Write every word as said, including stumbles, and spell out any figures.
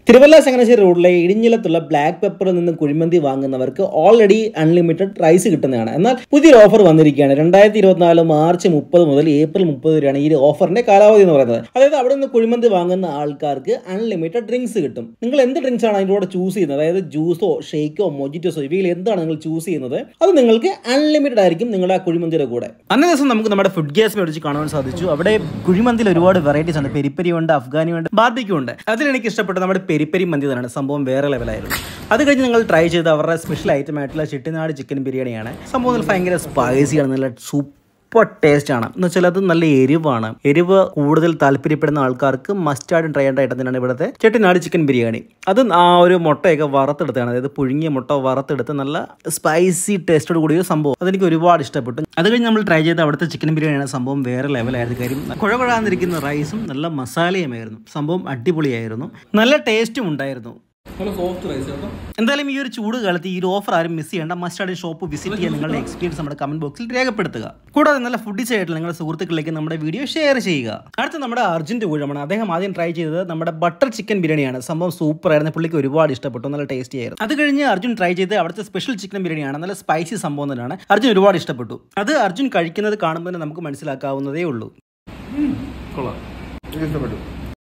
തിരുവല്ല ചങ്ങനാശ്ശേരി റോഡിലെ ഇടിഞ്ഞിലത്തുള്ള ബ്ലാക്ക് പെപ്പറിൽ നിന്ന് കുഴിമന്തി വാങ്ങുന്നവർക്ക് ഓൾറെഡി അൺലിമിറ്റഡ് റൈസ് കിട്ടുന്നതാണ്. എന്നാൽ പുതിയൊരു ഓഫർ വന്നിരിക്കുകയാണ്. രണ്ടായിരത്തി ഇരുപത്തിനാല് മാർച്ച് മുപ്പത് മുതൽ ഏപ്രിൽ മുപ്പത് വരെയാണ് ഈ ഓഫറിന്റെ കാലാവധി എന്ന് പറയുന്നത്. അതായത് അവിടെ നിന്ന് കുഴിമന്തി വാങ്ങുന്ന ആൾക്കാർക്ക് അൺലിമിറ്റഡ് ഡ്രിങ്ക്സ് കിട്ടും. നിങ്ങൾ എന്ത് ഡ്രിങ്ക്സ് ആണ് അതിൻ്റെ കൂടെ ചൂസ് ചെയ്യുന്നത്, അതായത് ജ്യൂസോ ഷേക്കോ മൊജിറ്റോസോ ഇവയിൽ എന്താണ് നിങ്ങൾ ചൂസ് ചെയ്യുന്നത്, അത് നിങ്ങൾക്ക് അൺലിമിറ്റഡ് ആയിരിക്കും നിങ്ങളുടെ ആ കുഴിമന്തിയുടെ കൂടെ. അന്നേ ദിവസം നമുക്ക് നമ്മുടെ ഫുഡ് ഗ്യാസ് മേടിച്ച് കാണാൻ സാധിച്ചു. അവിടെ കുഴിമന്തിയിൽ ഒരുപാട് വെറൈറ്റീസ് ഉണ്ട്. പെരിപ്പരി ഉണ്ട്, അഫ്ഗാനി ഉണ്ട്, ബാർബിക്യൂ ഉണ്ട്. അതിലെനിക്ക് ഇഷ്ടപ്പെട്ട നമ്മുടെ പെരിപ്പരി മന്തി തന്നെയാണ്. സംഭവം വേറെ ലെവലായിരുന്നു. അത് കഴിഞ്ഞ് നിങ്ങൾ ട്രൈ ചെയ്ത് അവരുടെ സ്പെഷ്യൽ ഐറ്റം ആയിട്ടുള്ള ചെട്ടിനാട് ചിക്കൻ ബിരിയാണിയാണ്. സംഭവം ഭയങ്കര സ്പൈസിയാണ്, നല്ല സൂപ്പർ ടേസ്റ്റ് ആണ്. എന്ന് വെച്ചാൽ അത് നല്ല എരിവാണ്. എരിവ് കൂടുതൽ താല്പര്യപ്പെടുന്ന ആൾക്കാർക്ക് മസ്റ്റാർഡ് ട്രൈ ചെയ്യേണ്ട ഐറ്റം തന്നെയാണ് ഇവിടുത്തെ ചെട്ടിനാട് ചിക്കൻ ബിരിയാണി. അത് ആ ഒരു മുട്ടയൊക്കെ വറുത്തെടുത്താണ്, അതായത് പുഴുങ്ങിയ മുട്ട വറുത്തെടുത്ത് നല്ല സ്പൈസി ടേസ്റ്റോട് കൂടിയ സംഭവം. അതെനിക്ക് ഒരുപാട് ഇഷ്ടപ്പെട്ടു. അത് കഴിഞ്ഞ് നമ്മൾ ട്രൈ ചെയ്ത അവിടുത്തെ ചിക്കൻ ബിരിയാണിയാണ്. സംഭവം വേറെ ലെവലായിരുന്നു. കാര്യം കുഴകുഴാന്നിരിക്കുന്ന റൈസും നല്ല മസാലയുമായിരുന്നു. സംഭവം അടിപൊളിയായിരുന്നു, നല്ല ടേസ്റ്റും ഉണ്ടായിരുന്നു. എന്തായാലും ഈ ഒരു ചൂട് കാലത്ത് ഈ ഒരു ഓഫർ ആരും മിസ് ചെയ്യേണ്ട. മസ്റ്റാർഡ് ഷോപ്പ് വിസിറ്റ് ചെയ്യാൻ നിങ്ങളുടെ എക്സ്പീരിയൻസ് നമ്മുടെ കമന്റ് ബോക്സിൽ രേഖപ്പെടുത്തുക. കൂടാതെ നല്ല ഫുഡീസ് ആയിട്ടുള്ള നിങ്ങളുടെ സുഹൃത്തുക്കളിലേക്ക് നമ്മുടെ വീഡിയോ ഷെയർ ചെയ്യുക. അടുത്ത നമ്മുടെ അർജുൻ്റെ ഊഴമാണ്. അദ്ദേഹം ആദ്യം ട്രൈ ചെയ്തത് നമ്മുടെ ബട്ടർ ചിക്കൻ ബിരിയാണിയാണ്. സംഭവം സൂപ്പർ ആയിരുന്നു, പുള്ളിക്ക് ഒരുപാട് ഇഷ്ടപ്പെട്ടു, നല്ല ടേസ്റ്റി ആയിരുന്നു. അത് കഴിഞ്ഞ് അർജുൻ ട്രൈ ചെയ്ത് അവിടുത്തെ സ്പെഷ്യൽ ചിക്കൻ ബിരിയാണിയാണ്. നല്ല സ്പൈസി സംഭവം തന്നെയാണ്. അർജുൻ ഒരുപാട് ഇഷ്ടപ്പെട്ടു. അത് അർജുൻ കഴിക്കുന്നത് കാണുമ്പോൾ നമുക്ക് മനസ്സിലാക്കാവുന്നതേ ഉള്ളൂ. ഇഷ്ടപ്പെട്ടു.